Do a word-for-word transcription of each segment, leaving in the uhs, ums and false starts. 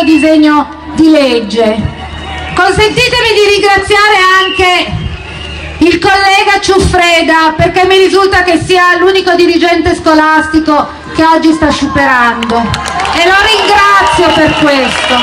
questo disegno di legge. Consentitemi di ringraziare anche il collega Ciuffreda, perché mi risulta che sia l'unico dirigente scolastico che oggi sta sciuperando, e lo ringrazio per questo.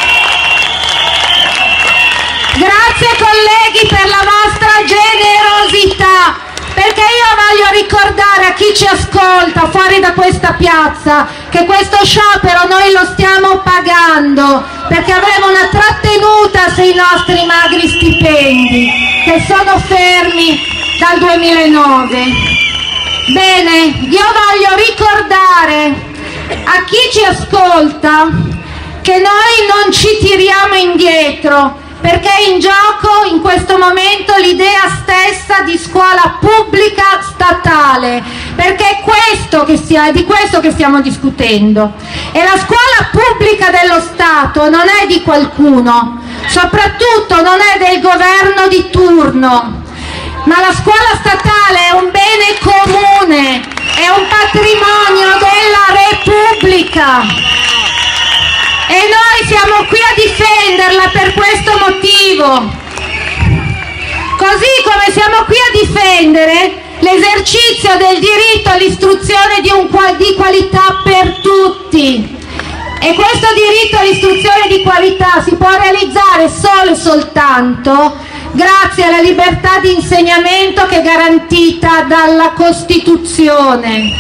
Grazie colleghi per la vostra generosità, perché io voglio ricordare a chi ci ascolta fuori da questa piazza che questo sciopero noi lo stiamo pagando, perché avremo una trattenuta sui nostri magri stipendi che sono fermi dal duemilanove. Bene, io voglio ricordare a chi ci ascolta che noi non ci tiriamo indietro, perché è in gioco in questo momento l'idea stessa di scuola pubblica statale, perché è questo che sia, è di questo che stiamo discutendo. E la scuola pubblica dello Stato non è di qualcuno, soprattutto non è del governo di turno, ma la scuola statale è un bene comune, è un patrimonio della Repubblica. E noi siamo qui a difenderla per questo motivo, così come siamo qui a difendere l'esercizio del diritto all'istruzione di, un, di qualità per tutti. E questo diritto all'istruzione di qualità si può realizzare solo e soltanto grazie alla libertà di insegnamento che è garantita dalla Costituzione.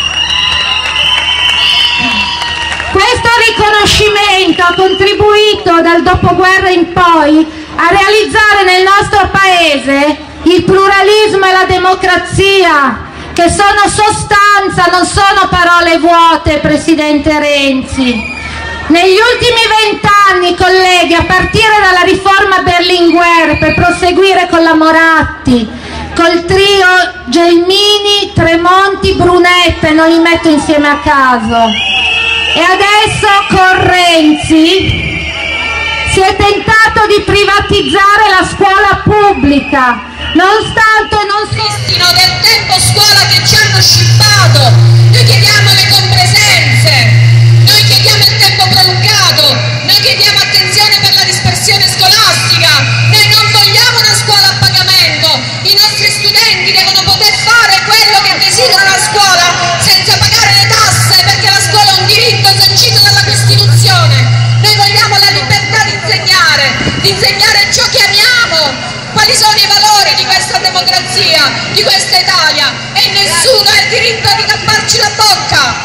Questo riconoscimento ha contribuito dal dopoguerra in poi a realizzare nel nostro Paese il pluralismo e la democrazia, che sono sostanza, non sono parole vuote, Presidente Renzi. Negli ultimi vent'anni, colleghi, a partire dalla riforma Berlinguer per proseguire con la Moratti, col trio Gelmini, Tremonti, Brunetta, e non li metto insieme a caso, e adesso con Renzi si è tentato di privatizzare la scuola pubblica, nonostante non pristino del tempo scuola che ci hanno scippato. Noi chiediamo le compresenze, noi chiediamo il tempo prolungato, noi chiediamo attenzione per la dispersione scolastica, noi non vogliamo una scuola a pagamento, i nostri studenti devono poter fare quello che desiderano a scuola senza pagare le tasse, perché la scuola è un diritto sancito dalla Costituzione. Noi vogliamo la libertà di insegnare, di insegnare ciò che amiamo, quali sono i valori di questa democrazia, di questa Italia, e nessuno ha il diritto di tapparci la bocca.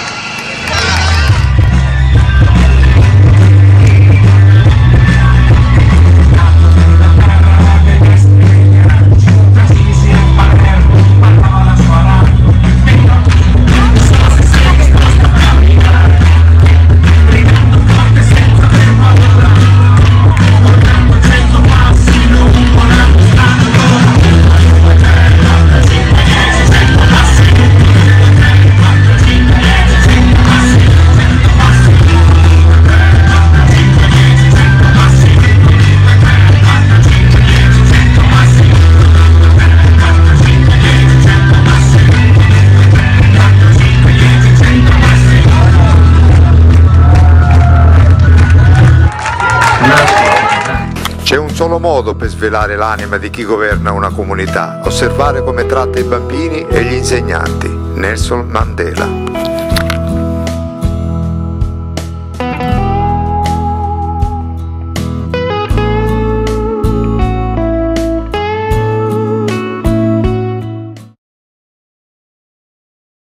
C'è un solo modo per svelare l'anima di chi governa una comunità: osservare come tratta i bambini e gli insegnanti. Nelson Mandela.